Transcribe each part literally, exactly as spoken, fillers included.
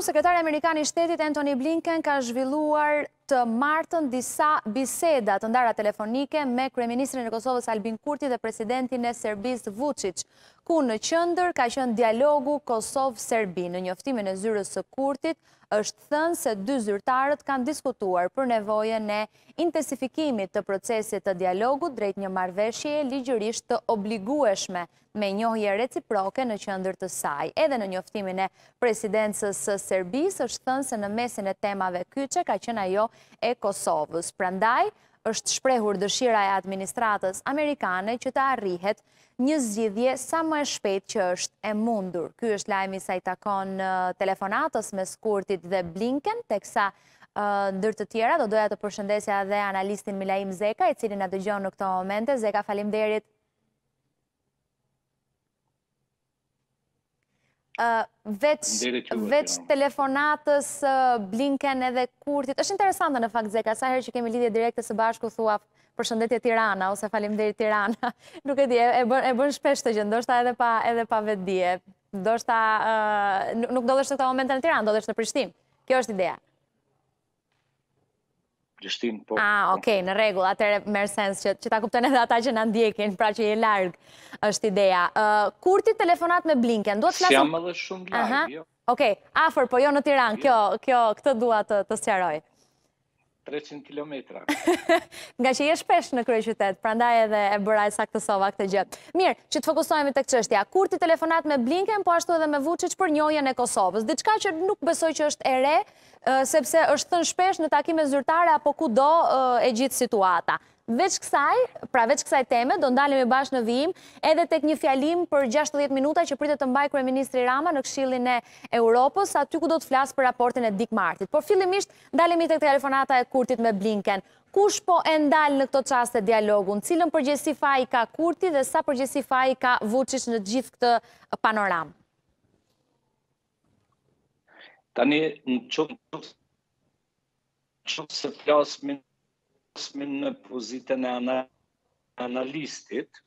sekretari Amerikan i Shtetit Antony Blinken ka zhvilluar të martën disa biseda të ndara telefonike me kryeministrin e Kosovës Albin Kurti dhe presidentin e Serbisë Vučić, ku në qendër ka qenë dialogu Kosovë-Serbi. Në njoftimin e zyrës së Kurtit është thënë se dy zyrtarët kanë diskutuar për nevojën e intensifikimit të procesit të dialogut drejt një marrëveshjeje ligjërisht të obligueshme me njohje reciproke në qendër të saj. Edhe në njoftimin e presidencës së Serbisë është thënë se në mesin e temave kyçe ka qenë ajo e Kosovës. Prandaj është shprehur dëshira e administratës amerikane që të arrihet një zgjidhje sa më e shpejt që është e mundur. Ky është lajmi sa i takon telefonatës mes Kurtit dhe Blinken, teksa ndër të tjera do doja të përshëndesja dhe analistin Milaim Zeka, i cili na dëgjon në këto momente. Zeka, faleminderit. Uh, veç, veç telefonatës uh, Blinken edhe Kurtit. Është interesante në fakt, Zeka, sa herë që kemi lidhje direkte së bashku thua përshëndetje Tirana ose faleminderit Tirana. Nuk e di, e bën e bën shpesh të gjë, ndoshta edhe pa edhe pa vetdije. Ndoshta uh, nuk ndodhesh në këtë moment në Tiranë, ndodhesh në Prishtinë. Kjo është ideja. Prishtinë, po. Ah, okay, në rregull, atëherë merr sens që, që ta kuptojnë edhe ata që na ndjekin, pra që je larg, është ideja. Uh, Kurti telefonat me Blinken, duhet të flasim. Jam edhe shumë larg, jo. Okej, afër, po jo në Tiranë. Kjo, kjo, këtë dua të të sqaroj. treqind kilometra. Nga që je shpesh në kryeqytet, prandaj edhe e bëra saktësova këtë gjë. Mirë, që të fokusohemi tek çështja. Kurti telefonat me Blinken, po ashtu edhe me Vučić për njohjen e Kosovës. Diçka që nuk besoj që është e re, sepse është thënë shpesh në takime zyrtare apo kudo e gjithë situata. Veç kësaj, pra veç kësaj teme, do ndalemi bashkë në vijim edhe tek një fjalim për gjashtëdhjetë minuta që pritet të mbajë kryeministri Rama në Këshillin e Europës, aty ku do të flasë për raportin e Dick Martit. Por fillimisht ndalemi tek telefonata e Kurtit me Blinken. Kush po e ndal në këto çaste dialogun? Cilën përgjegjësi faji ka Kurti dhe sa përgjegjësi faji ka Vučić në gjithë këtë panoram? Tani në çfarë çfarë se flasmin në pozitën e analistit,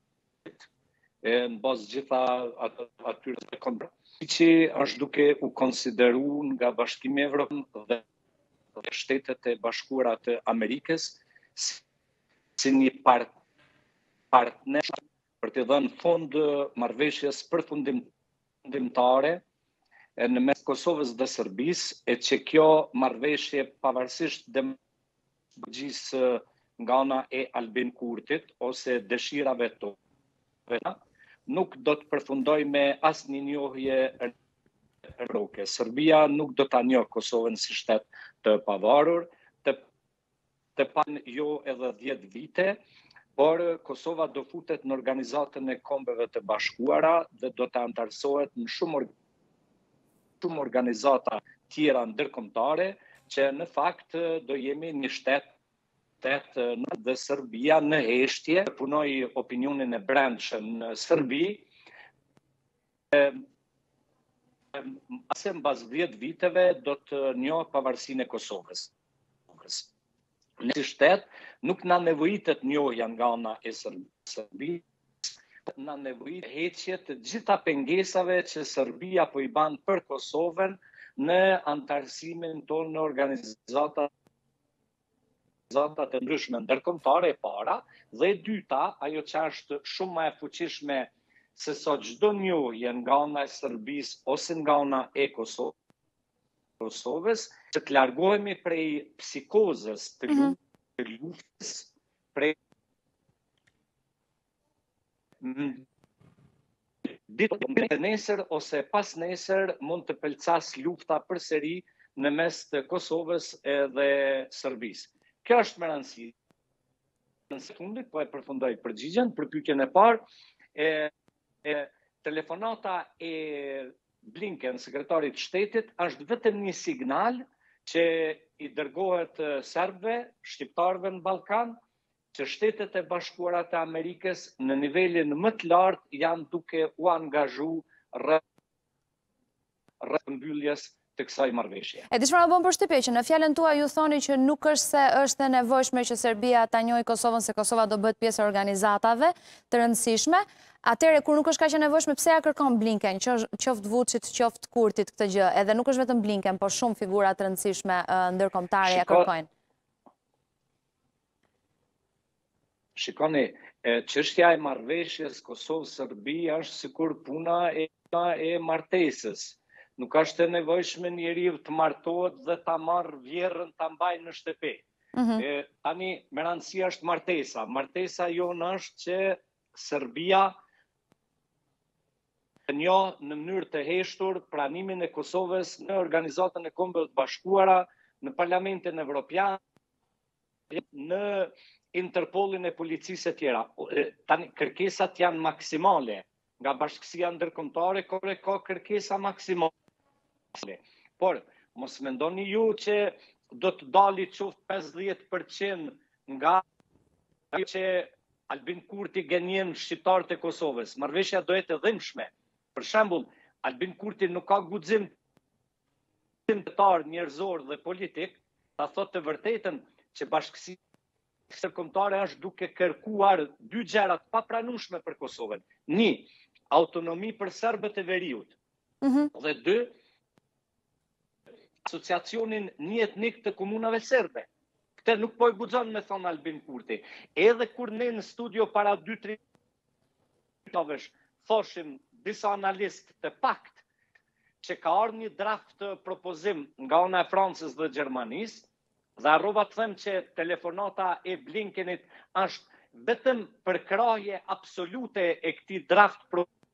në bazë gjitha atyre të kombra, që është duke u konsideru nga Bashkimi Evropian dhe Shtetet e Bashkuara të Amerikës si një partner për të dhënë fond marrëveshjes përfundimtare në mes Kosovës dhe Serbisë, e që kjo marrëveshje pavarësisht dhe gjithë nga ana e Albin Kurtit ose dëshirave tona, nuk do të përfundoj me asnjë njohje reciproke. Serbia nuk do ta njohë Kosovën si shtet të pavarur, të, të pan jo edhe dhjetë vite, por Kosova do futet në Organizatën e Kombeve të Bashkuara dhe do të antarësohet në shumë, or shumë organizata tjera ndërkombëtare, që në fakt do jemi një shtet dhe Serbia në heshtje, punoj opinionin e brendshëm në Serbi, ase mbas dhjetë viteve do të njohë pavarësinë e Kosovës. Në shtet nuk na nevojitet njohja nga ana e Serbisë, na nevojitet heqje të gjitha pengesave që Serbia po i ban për Kosovën në antarësimin tonë në organizata të ndryshme ndërkombëtare e para, dhe e dyta, ajo që është shumë më e fuqishme se sa çdo njohje nga ana e Serbisë ose nga ana e Kosovës, që të largohemi prej psikozës të luftës, prej ditë nesër ose pas nesër mund të pelcas lufta përsëri në mes të Kosovës dhe Serbisë. Kjo është më rëndësi. Në sekundit, po e përfundoj përgjigjen për pyetjen e parë, e, e telefonata e Blinken, sekretarit shtetit, është vetëm një signal që i dërgohet serbëve, shqiptarëve në Ballkan, që Shtetet e Bashkuara të Amerikës në nivelin më të lartë janë duke u angazhu rreth rreth mbylljes të kësaj marrëveshje. E di çfarë më bën përshtypje që në fjalën tuaj ju thoni që nuk është se është e nevojshme që Serbia ta njohë Kosovën se Kosova do bëhet pjesë e organizatave të rëndësishme. Atëherë kur nuk është kaq e nevojshme, pse ja kërkon Blinken, qoftë Vučić, qoftë Kurtit këtë gjë, edhe nuk është vetëm Blinken, por shumë figura të rëndësishme ndërkombëtare ja kërkojnë. Shikoni, çështja e marrëveshjes Kosovë-Serbi është sikur puna e, e martesës. Nuk është e nevojshme njeriu të martohet dhe ta marrë vjerrën ta mbajë në shtëpi. Mm-hmm. e, tani me rëndësi është martesa. Martesa jonë është që Serbia të njohë në mënyrë të heshtur pranimin e Kosovës në Organizatën e Kombeve të Bashkuara, në Parlamentin Evropian, në Interpolin e policisë e tjera. Tani kërkesat janë maksimale. Nga bashkësia ndërkombëtare ka kërkesa maksimale. Por, mos mendoni ju që do të dali qoftë pesëdhjetë përqind nga që Albin Kurti gënjen shqiptarët e Kosovës. Marrëveshja do jetë e dhimbshme. Për shembull, Albin Kurti nuk ka guxim njerëzor dhe politik ta thotë të vërtetën që bashkësia ndërkombëtare është duke kërkuar dy gjëra të papranueshme për Kosovën. Një, autonomi për serbët e veriut. Mm-hmm. Dhe dy, asociacionin një etnik të komunave serbe. Këtë nuk po i guxon me thonë Albin Kurti. Edhe kur ne në studio para dy tre javësh thoshim disa analistë të pakt që ka ardhur një draft propozim nga ana e Francës dhe Gjermanisë, dhe harrova të them që telefonata e Blinkenit është vetëm përkrahje absolute e këtij draft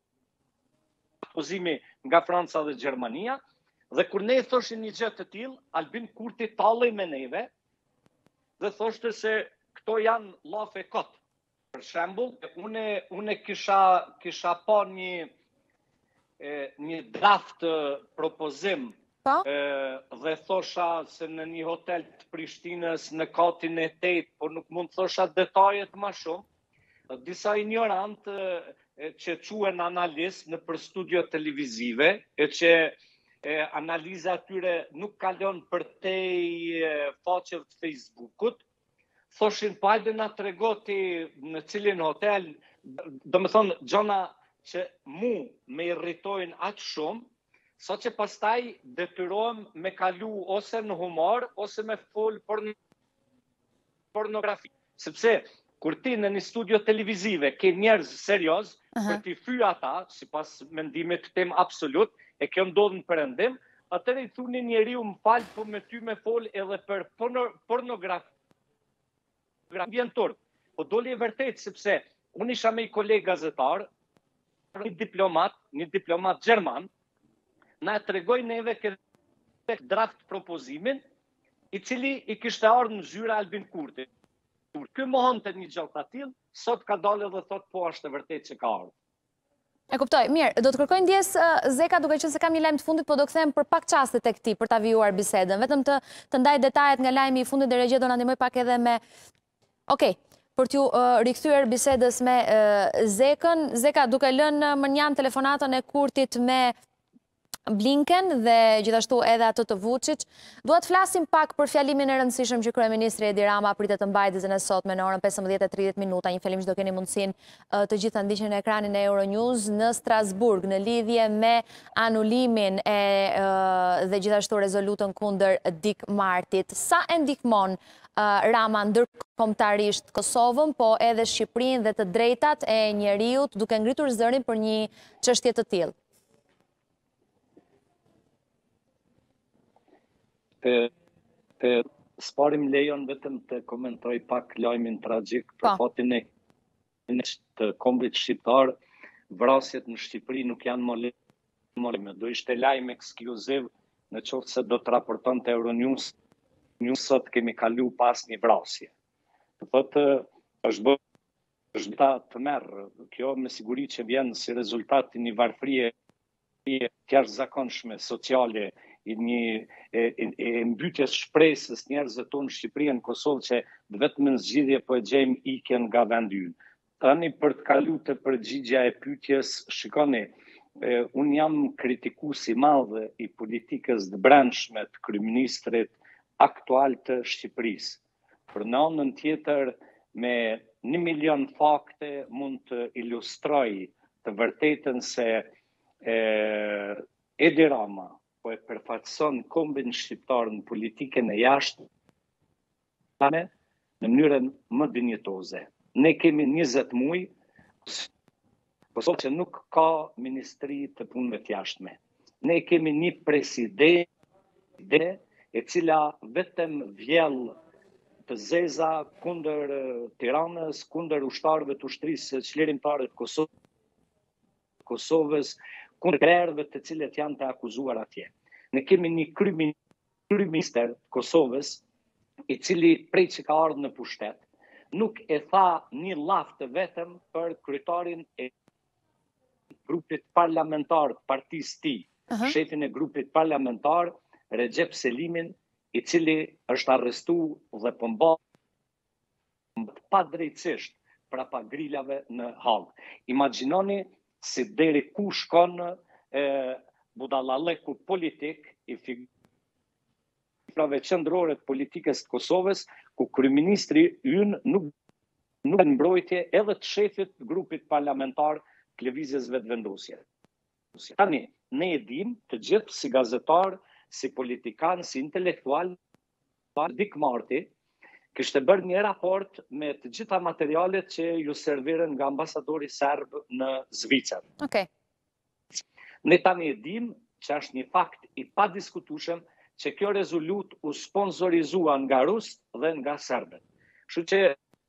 propozimi nga Franca dhe Gjermania. Dhe kur ne thoshim një gjë të tillë, Albin Kurti tallej me neve dhe thoshte se këto janë llafe kot. Për shembull, une une kisha kisha pa një e, një draft propozim e, dhe thosha se në një hotel të Prishtinës në katin e tetë, por nuk mund të thosha detajet më shumë. Disa ignorant e, që quhen analistë në për studio televizive e që E, analiza atyre nuk kalon për te faqeve të Facebookut, thoshin pa hajde na tregoti në cilin hotel, do me thonë gjona që mu me irritojnë atë shumë, sa që pastaj detyrohem me kalu ose në humor, ose me fol porn pornografi. Sepse, kur ti në një studio televizive ke njerëz serioz, uh-huh. për t'i fy ata, si pas mendimit të tem absolut, e kjo ndodhë në përëndim, atëre i thuni njeriu më falë, po me ty me fol edhe për pornografi. Vjen turp. Po doli e vërtet, sepse unë isha me i kolegë gazetar, një diplomat, një diplomat gjerman, na e tregoj neve këtë draft propozimin, i cili i kishte ardhur në zyra Albin Kurti. Ky mohon të një gjallë të tillë, sot ka dalë dhe thot po është e vërtet që ka ardhur. E kuptoj, mirë, do të kërkoj ndjes uh, Zeka duke qenë se kam një lajm të fundit, po do kthehem për pak çaste tek ti për ta vijuar bisedën. Vetëm të të ndaj detajet nga lajmi i fundit dhe Regje do na ndihmoj pak edhe me Okej, okay, për t'ju uh, rikthyer bisedës me uh, Zekën. Zeka, duke lënë më njan telefonatën e Kurtit me Blinken dhe gjithashtu edhe atë të Vučić, dua të flasim pak për fjalimin e rëndësishëm që kryeministri Edi Rama pritet të mbajë ditën e sotme në orën pesëmbëdhjetë e tridhjetë minuta. Një fjalim që do keni mundësinë uh, të gjithë ta ndiqni në ekranin e Euronews në Strasburg në lidhje me anulimin e uh, dhe gjithashtu rezolutën kundër Dik Martit. Sa e ndihmon uh, Rama ndërkombëtarisht Kosovën, po edhe Shqipërinë dhe të drejtat e njeriut, duke ngritur zërin për një çështje të tillë? Sparim lejon vetëm të komentoj pak lajmin tragjik për fatin e të kombit shqiptar. Vrasjet në Shqipëri nuk janë molime. Do ishte lajm ekskluziv në qoftë se do të raporton të Euronews. News sot kemi kalu pas një vrasje. Të thotë është bërë është ta të merë. Kjo me siguri që vjen si rezultat një varfërie të jashtëzakonshme sociale, i një e, e, e mbytjes shpresës njerëzve tonë në Shqipëri në Kosovë që vetëm në zgjidhje po e gjejmë ikjen nga vendi ynë. Tani për të kaluar te përgjigjja e pyetjes, shikoni, unë jam kritikues i madh i politikës të brendshme të kryeministrit aktual të Shqipërisë. Për në anën tjetër, me një milion fakte mund të ilustroj të vërtetën se e, Edi Rama po e përfaqëson kombin shqiptar në politikën e jashtë në mënyrën më dinjitoze. Ne kemi njëzet muaj, Kosovë që nuk ka ministri të punëve të jashtme. Ne kemi një presidente e cila vetëm vjell të zeza kundër Tiranës, kundër ushtarëve të ushtrisë çlirimtare të Kosovës, Kosovës, kundër krerëve të cilët janë të akuzuar atje. Ne kemi një kryeministër të Kosovës, i cili prej që ka ardhur në pushtet, nuk e tha një llaf të vetëm për kryetarin e grupit parlamentar të partisë tij, uh-huh. shefin e grupit parlamentar, Recep Selimin, i cili është arrestuar dhe po mbahet padrejtisht prapa grilave në hall. Imagjinoni si deri ku shkon e, budallaleku politik i figurave qendrore të politikës të Kosovës, ku kryeministri ynë nuk nuk në mbrojtje edhe të shefit të grupit parlamentar të lëvizjes vetëvendosje. Tani, ne e dim të gjithë si gazetar, si politikan, si intelektual, Dik Marti kishte bërë një raport me të gjitha materialet që ju serviren nga ambasadori serb në Zvicër. Okay. Ne tani e dim që është një fakt i padiskutueshëm që kjo rezolut u sponsorizua nga rusët dhe nga serbët. Kështu që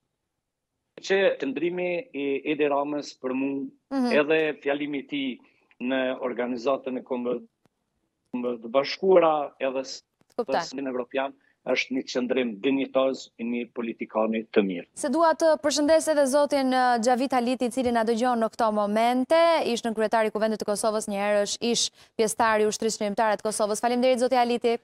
që qëndrimi i Edi Ramës për mu, mm-hmm. edhe fjalimi i tij në organizatën e Kombeve të Bashkuara, edhe në Evropian, është një qëndrim dinjitoz i një politikani të mirë. Se dua të përshëndes edhe zotin Xhavit Haliti, i cili na dëgjon në këto momente, ish në kryetari i Kuvendit të Kosovës, një herë është ish pjesëtar i ushtrisë çlirimtare të Kosovës. Faleminderit zoti Haliti.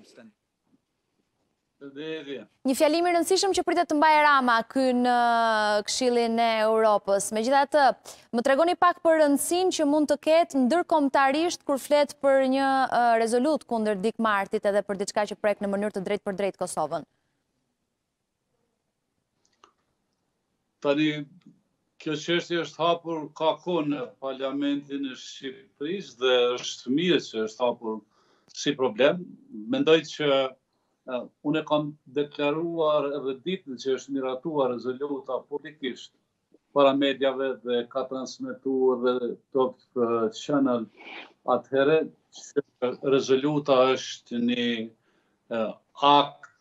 Një fjalim i rëndësishëm që pritet të mbajë Rama ky në Këshillin e Europës. Megjithatë, më tregoni pak për rëndësinë që mund të ketë ndërkombëtarisht kur flet për një uh, rezolut kundër Dik Martit edhe për diçka që prek në mënyrë të drejtë për drejtë Kosovën. Tani, kjo çështje është hapur ka kohë në Parlamentin e Shqipërisë dhe është mirë që është hapur si problem. Mendoj që Uh, unë kam deklaruar edhe ditën që është miratuar rezoluta publikisht para medjave dhe ka transmetuar dhe Top Channel atëherë që rezoluta është një uh, akt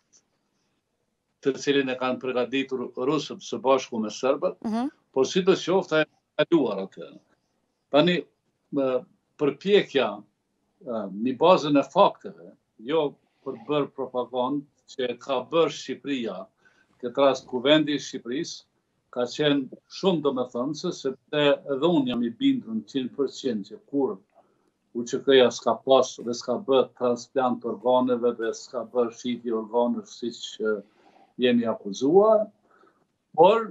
të cilin e kanë përgatitur rusët së bashku me serbët, mm-hmm. por si të qoftë e kaluar atëherë. Tani uh, përpjekja uh, në bazën e fakteve, jo për bërë propagandë që ka bërë Shqipëria, këtë rast Kuvendi i Shqipërisë, ka qenë shumë domethënëse, sepse edhe unë jam i bindur në njëqind përqind që kur U Q K-ja s'ka pas dhe s'ka bërë transplant organeve dhe s'ka bërë shitje organesh siç jemi akuzuar, por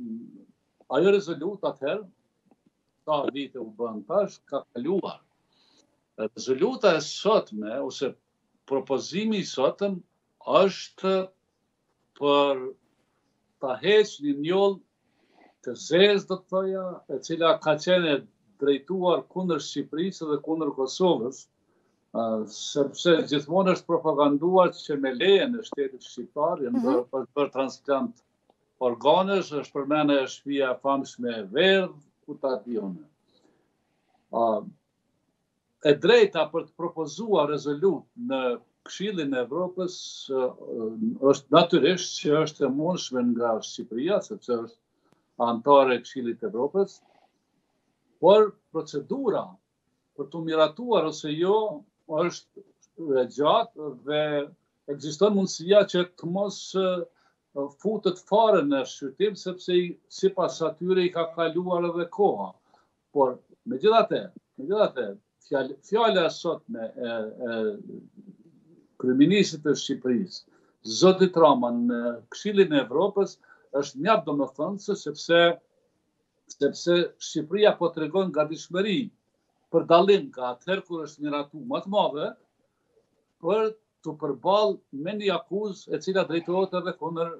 ajo rezolut atëherë, ka vite u bën tash, ka kaluar. Rezoluta e sotme, ose propozimi i sotëm është për ta heqë një njoll të zezë, do të thoja, e cila ka qenë drejtuar kundër Shqipërisë dhe kundër Kosovës, uh, sepse gjithmonë është propaganduar që me lejen e shtetit shqiptar janë bërë mm-hmm. për transplant organesh, është përmendë shtëpia e famshme e Verdh, ku ta dione. Uh, E drejta për të propozuar rezolut në Këshillin e Evropës është natyrisht që është e mundshme nga Shqipëria, sepse është anëtare e Këshillit të Evropës, por procedura për të miratuar ose jo është e gjatë dhe ekziston mundësia që të mos futet fare në shqyrtim, sepse sipas atyre i ka kaluar edhe koha. Por megjithatë, megjithatë fjala sotme e, e kryeministrit të Shqipërisë, zotit Rama në Këshillin e Evropës është mjaft domethënëse sepse sepse Shqipëria po tregon gatishmëri për dallim ka atëherë kur është miratu më të madhe, për të përballë me një akuzë e cila drejtohet edhe kundër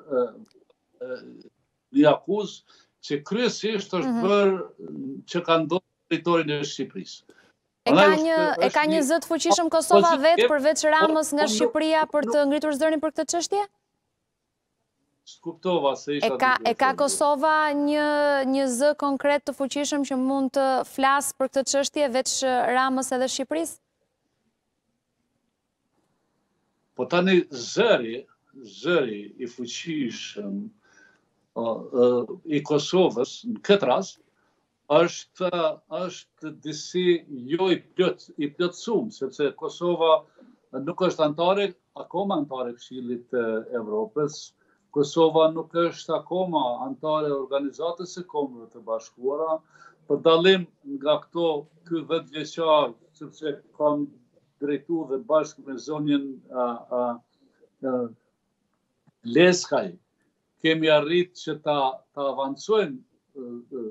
një akuzë që kryesisht është bërë që ka ndodhur në territorin e Shqipërisë. E ka një e ka një zë të fuqishëm Kosova vetë përveç Ramës nga Shqipëria për të ngritur zërin për këtë çështje? Kuptova se isha. E ka e ka Kosova një një zë konkret të fuqishëm që mund të flasë për këtë çështje veç Ramës edhe Shqipërisë? Po tani zëri, zëri i fuqishëm i Kosovës në këtë rast është është disi jo i plot i plotësuar, sepse Kosova nuk është antare akoma antare Këshillit të Evropës. Kosova nuk është akoma antare Organizatës së Kombeve të Bashkuara, për dallim nga këto ky dhjetë vjeçar, sepse kam drejtuar dhe bashkë me zonjën Leskaj, kemi arrit që ta ta avancojmë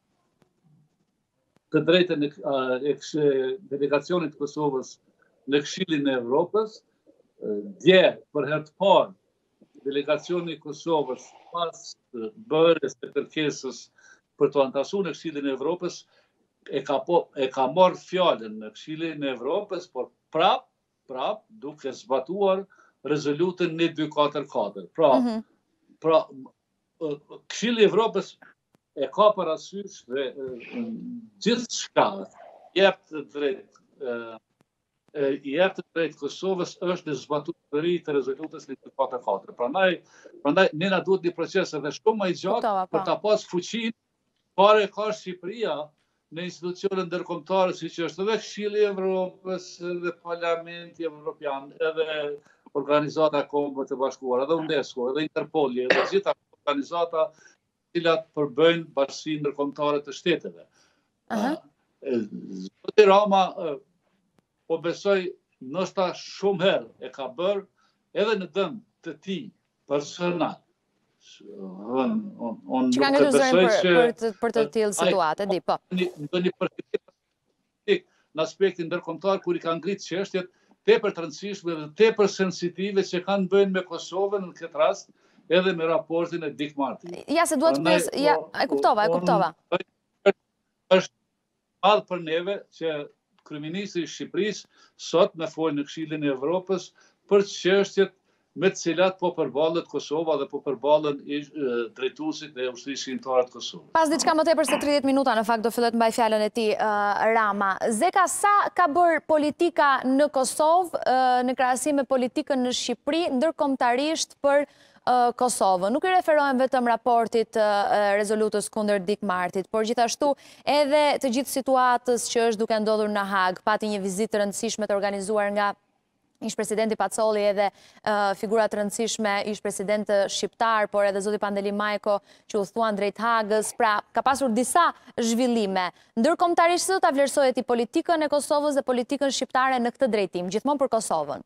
të drejtën e delegacionit të Kosovës në Këshillin e Evropës. Dje, për herë të parë, delegacioni i Kosovës pas bërjes së kërkesës për të anëtarësuar në Këshillin e Evropës e ka po, e ka marrë fjalën në Këshillin e Evropës, por prap, prap duke zbatuar rezolutën një dy katër katër. Pra, mm -hmm. pra Këshilli i Evropës e ka parasysh dhe gjithë shka jep të drejt i jep të drejt Kosovës është në zbatutëri të rezolutës një dy katër katër. Prandaj, prandaj nena duhet një proces edhe shumë më i gjatë për ta pas fuqinë pare ka Shqipëria në institucionet ndërkombëtare siç është edhe Këshilli i Evropës, edhe Parlamenti Evropian, edhe Organizata e Kombeve të Bashkuara, edhe UNESCO, edhe Interpoli, edhe gjitha organizata cilat përbëjnë bashkësinë ndërkombëtare të shteteve. Zoti Rama, po besoj, ndoshta shumë herë e ka bërë edhe në dëm të tij personal. Që ka ngritur zërin për të tillë situate, di, po. Në një përfitim në aspektin ndërkombëtar kur i ka ngritë çështjet tepër të rëndësishme dhe tepër sensitive që kanë bëjnë me Kosovën në këtë rast, edhe me raportin e Dick Marty. Ja, se duhet të pyes, ja, e kuptova, e kuptova. Është madh për neve që kryeministri i Shqipërisë sot me folë në Këshillin e Evropës për çështjet me të cilat po përballet Kosova dhe po përballen drejtuesit e ushtrisë shqiptare të Kosovës. Pas diçka më tepër se tridhjetë minuta në fakt do fillet mbaj fjalën e tij Rama. Zeka, sa ka bërë politika në Kosovë në krahasim me politikën në Shqipëri ndërkombëtarisht për Kosovën? Nuk i referohen vetëm raportit rezolutës kundër Dick Martyt, por gjithashtu edhe të gjithë situatës që është duke ndodhur në Hag. Pati një vizitë të rëndësishme të organizuar nga ish presidenti Pacoli edhe figurat të rëndësishme ish president shqiptar, por edhe zoti Pandeli Majko që u thuan drejt Hagës. Pra, ka pasur disa zhvillime. Ndërkombëtarisht do ta vlerësohet i politikën e Kosovës dhe politikën shqiptare në këtë drejtim, gjithmonë për Kosovën?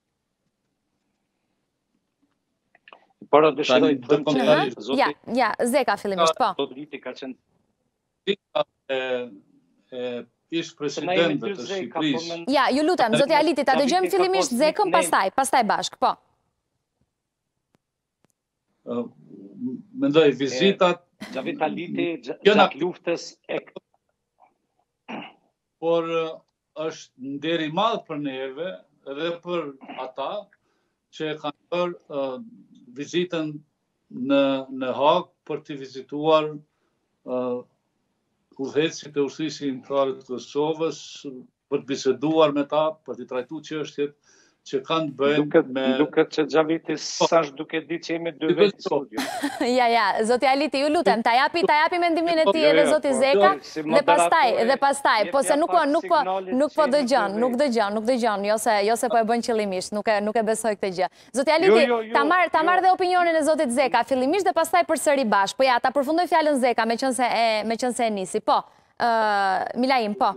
Para dëshiroj të them që zoti Ja, ja, Zeka fillimisht, po. Zoti ka qenë ish presidentëve të Shqipërisë. Ja, ju lutem, zoti Aliti, ta dëgjojmë fillimisht Zekën, pastaj, pastaj bashk, po. Mendoj vizitat Xhavit Aliti gjatë luftës e por është nder i madh për neve edhe për ata që kanë bërë vizitën në në Hag për të vizituar udhëheqësit e ushtrisë shqiptare të Kosovës, për të biseduar me ta, për të trajtuar çështjet që kanë bëjnë me... Duket që Xhaviti sash duke di që jemi dy vetë studio. Ja, ja, zoti Aliti, ju lutem, ta japi, ta japi mendimin e tij edhe zoti Zeka, dhe pastaj, dhe pastaj, po se nuk po, nuk po, nuk po dëgjon, nuk dëgjon, nuk dëgjon, jo se, jo se po e bën qëllimisht, nuk e, nuk e besoj këtë gjë. Zoti Aliti, ta marr, ta marr dhe opinionin e zotit Zeka, fillimisht dhe pastaj përsëri bash. Po ja, ta përfundoj fjalën Zeka, meqense e, meqense e nisi. Po, Milaim, po.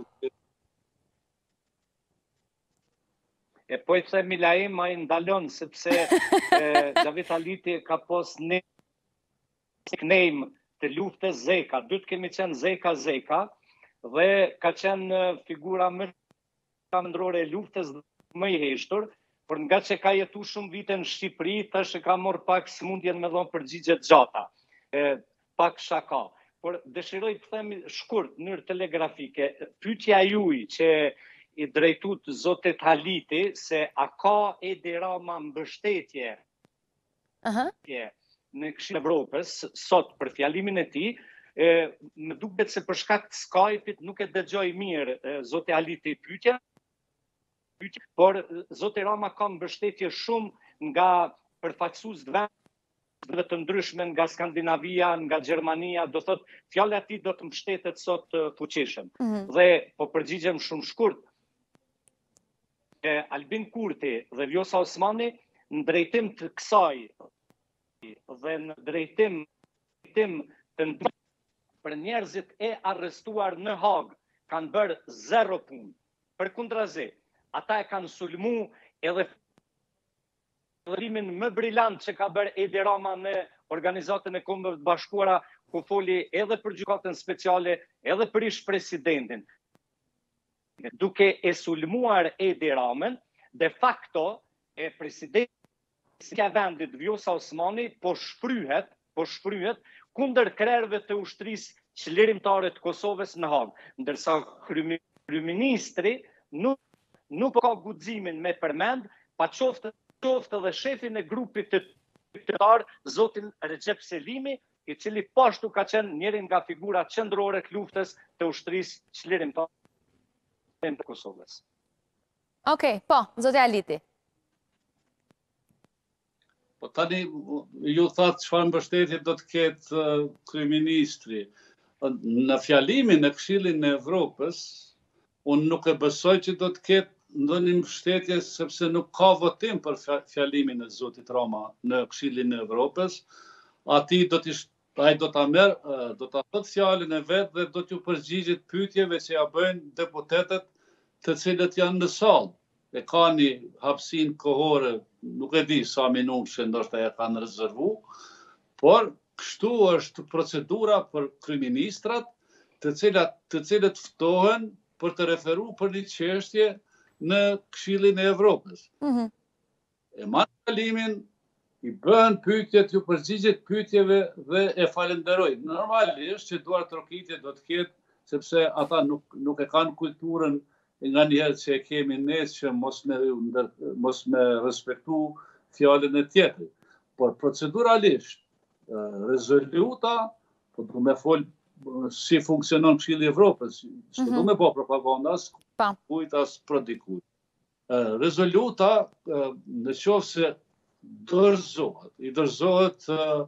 E po i the Milaim ma i ndalon, sepse Xhavit Aliti ka pos një nickname të luftës Zeka. Dytë kemi qenë Zeka Zeka, dhe ka qenë figura më ndrore e luftës më i heshtur, por nga që ka jetu shumë vite në Shqipëri, tash e ka morë pak smundjen me dhonë përgjigje të gjata, e, pak shaka. Por dëshiroj të themi shkurt, në mënyrë telegrafike, pyetja juaj që i drejtut zotit Haliti, se a ka Edi Rama mbështetje uh-huh. në Këshillin e Evropës, sot për fjalimin e tij, më duket se për shkak të Skype-it nuk e dëgjoj mirë zoti Haliti pyetja, por zoti Rama ka mbështetje shumë nga përfaqësuestë dhe të ndryshme nga Skandinavia, nga Gjermania, do thot, fjala e tij do të mbështetet sot fuqishëm. Mm-hmm. Dhe po përgjigjem shumë shkurt, e Albin Kurti dhe Vjosa Osmani në drejtim të kësaj dhe në drejtim, drejtim të ndryshme për njerëzit e arrestuar në Hag kanë bërë zero punë. Përkundrazi, ata e kanë sulmu edhe qëllërimin më brillant që ka bërë Edi Rama në Organizatën e Kombeve të Bashkuara, ku foli edhe për gjykatën speciale, edhe për ish presidentin. Duke e sulmuar Edi Ramën, de facto e presidenti e vendit Vjosa Osmani po shfryhet, po shfryhet kundër krerëve të ushtrisë çlirimtare të Kosovës në Hag, ndërsa kryeministri nuk nuk ka guximin me përmend, pa qoftë qoftë dhe shefin e grupit të qytetar, zotin Recep Selimi, i cili po ashtu ka qenë njëri nga figurat qendrore të luftës të ushtrisë çlirimtare të Kosovës. Okej, po, zoti Haliti. Po tani ju thatë çfarë mbështetje do të ketë uh, kryeministri. Në fjalimin e Këshillit e Evropës, unë nuk e besoj që do të ketë ndonjë mbështetje, sepse nuk ka votim për fjalimin e zotit Rama në Këshillin e Evropës. Ati do të ai do ta merr, do ta thot fjalën e vet dhe do t'ju përgjigjet pyetjeve që ja bëjnë deputetët të cilët janë në sallë. E ka një hapësinë kohore, nuk e di sa minutë që ndoshta ja kanë rezervu, por kështu është procedura për kryeministrat, të cilat të cilët ftohen për të referuar për një çështje në Këshillin e Evropës. Mm-hmm. E marrë fjalimin, i bën pyetjet, ju përgjigjet pyetjeve dhe e falenderoj. Normalisht që duar trokitje do të ketë, sepse ata nuk, nuk e kanë kulturën nga njëherë që e kemi ne që mos me, mos me respektu fjallën e tjetër. Por proceduralisht, rezoluta, po du me fol si funksionon Këshilli i Evropës, që du me po propagandas, kujtas për dikujt. Rezoluta, në qoftë se dorëzohet, i dorëzohet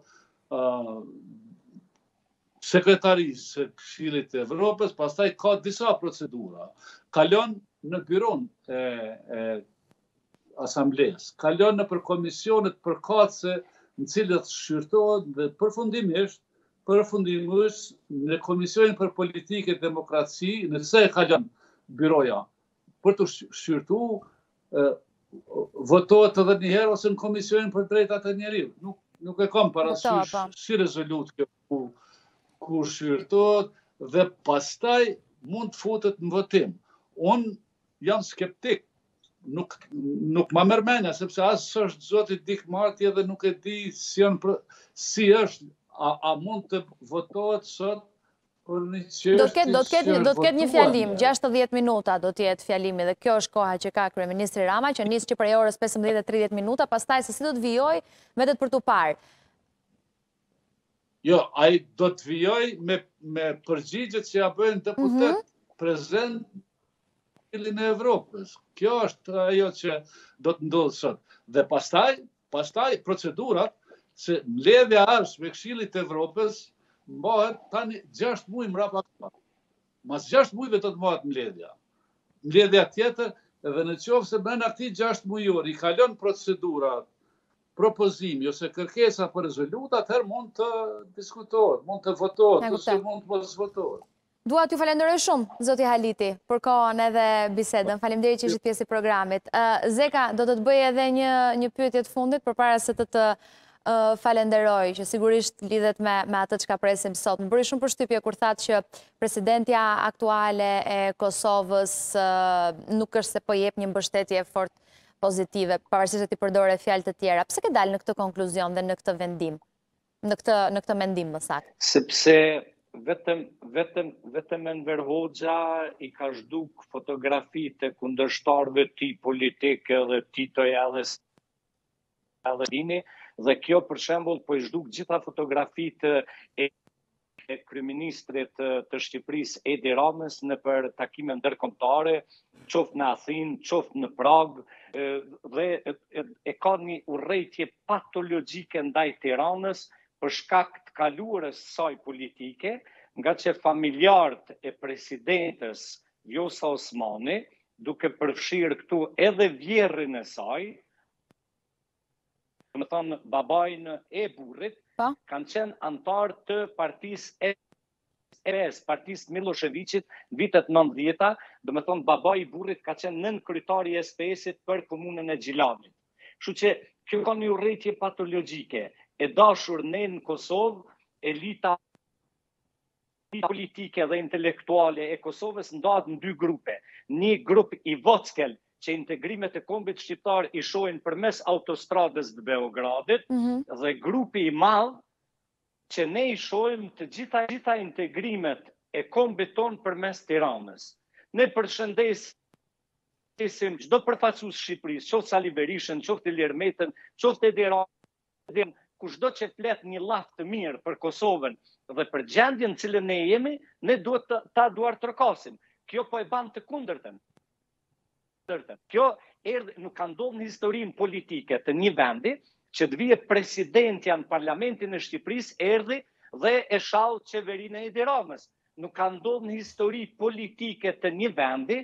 sekretarisë së Këshillit të Evropës, pastaj ka disa procedura. Kalon në byron e, e asamblesë, kalon në për komisionet përkatëse në cilët shqyrtohet dhe përfundimisht, përfundimisht në Komisionin për Politikë e Demokraci, nëse e kalon byroja për të shqyrtu, e, votohet edhe njëherë ose në Komisionin për Drejtat e Njerëzit. Nuk, nuk e kam parasysh si rezolut kjo ku, ku shqyrtohet dhe pastaj mund të futet në votim. Unë jam skeptik, nuk, nuk ma mërmenja, sepse asë është zotit Dik Marti dhe nuk e di si, janë, si është, a, a mund të votohet sot për një qështë do të ketë, do të ketë, do të ketë një fjalim, gjashtëdhjetë minuta do të jetë fjalimi dhe kjo është koha që ka kryeministri Rama, që nisë që prej orës pesëmbëdhjetë e tridhjetë minuta, pastaj se si do të vijoj vetet për të parë. Jo, ai do të vijoj me, me përgjigjet që ja bëjnë deputet mm-hmm. prezent Këshillin e Evropës. Kjo është ajo që do të ndodhë sot. Dhe pastaj, pastaj procedurat, se mbledhja është me Këshillit të Evropës, mbahet tani gjashtë muaj mrapa. Mas gjashtë muajve do të mbahet mbledhja. Mbledhja tjetër, edhe në qoftë se brenda këtij gjashtë muajor i kalon procedurat, propozimi ose kërkesa për rezoluta, atëherë mund të diskutohet, mund të votohet, ose mund të mos votohet. Dua t'ju falenderoj shumë, zoti Haliti, për kohën edhe bisedën. Faleminderit që ishit pjesë i programit. Zeka, do të të bëj edhe një, një pyetje të fundit përpara se të të falenderoj, që sigurisht lidhet me, me atë që ka presim sot. Më bëri shumë përshtypje kur thatë që presidentja aktuale e Kosovës nuk është se po jep një mbështetje fort pozitive, pavarësisht se ti përdore fjalë të tjera. Pse ke dalë në këtë konkluzion dhe në këtë vendim? Në këtë, në këtë mendim, më saktë? Sepse vetëm, vetëm, vetëm Enver Hoxha i ka zhduk fotografitë e kundërshtarëve ti politike dhe Titoja dhe edhe dini, dhe kjo për shembull po i zhduk gjitha fotografitë e, e kryeministrit të Shqipërisë Edi Ramës në për takime ndërkombëtare, qoftë në Athinë, qoftë në Prag, dhe e, e, e ka një urrëtie patologjike ndaj Tiranës për shkak të kaluarës saj politike, nga që familjarët e presidentës Vjosa Osmani, duke përfshirë këtu edhe vjerrin e saj, më thonë babajnë e burrit, pa? Kanë qenë antar të partisë E S, partisë Miloševićit, vitet nëntëdhjeta, dhe më thonë babaj i burrit ka qenë nën kryetari i S P S-it për komunën e Gjilanit. Kështu që kjo ka një urrëtie patologjike, e dashur ne në Kosovë, elita politike dhe intelektuale e Kosovës ndahet në dy grupe. Një grup i vockel, që integrimet e kombit shqiptar i shohin përmes autostradës të Beogradit, mm -hmm. dhe grupi i madh që ne i shohim të gjitha, gjitha integrimet e kombit ton përmes Tiranës. Ne përshëndesim çdo përfaqësues Shqipërisë, qoftë Sali Berishën, qoftë Ilir Metën, qoftë Edi Ramën, kushdo që flet një llaf të mirë për Kosovën dhe për gjendjen në cilën ne jemi, ne duhet të, ta duart trokasim. Kjo po e ban të kundërtën. Kjo erdhë, nuk ka ndodhur në historinë politike të një vendi që të vijë presidentja në parlamentin e Shqipërisë erdhi dhe e shau qeverinë e Edi Ramës. Nuk ka ndodhur në histori politike të një vendi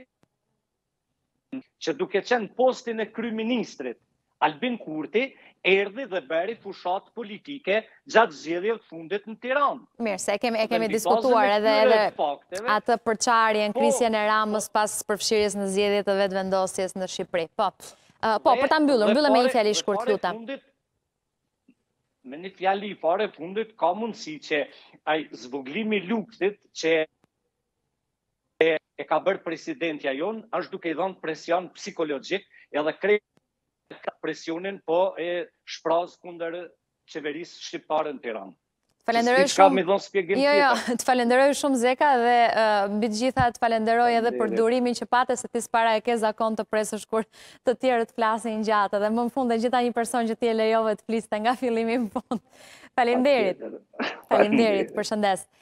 që duke qenë postin e kryeministrit Albin Kurti erdhi dhe bëri fushat politike gjatë zgjedhjeve të fundit në Tiranë. Mirë, se e kemi, e kemi diskutuar edhe, edhe atë përçarjen, krisjen e Ramës pas përfshirjes në zgjedhjet të vetëvendosjes në Shqipëri. Po, uh, po, për ta mbyllur, mbyllë me një fjali shkurt, lutem. Me një fjali fare fundit ka mundësi që ai zvoglimi luktit që e, e ka bërë presidentja jonë, është duke i dhënë presion psikologjik edhe krejt presionin po e shpraz kundër qeverisë shqiptare në Tiranë. Falenderoj shumë. Jo, jo, të falenderoj shumë Zeka dhe mbi të gjitha të falenderoj edhe për durimin që pate se ti s'para e ke zakon të presësh kur të tjerët flasin gjatë dhe më në fund dhe gjitha një person që ti e lejove të fliste nga fillimi në fund. Falenderit. Falenderit, përshëndes.